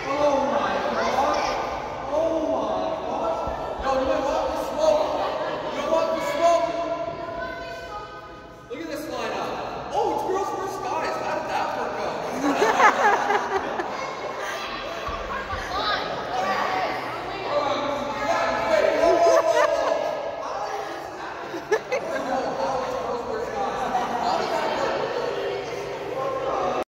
Oh my gosh. Oh my gosh. No, you might want the smoke. You don't want the smoke. Look at this lineup. Oh, it's girls versus guys. How did that work out?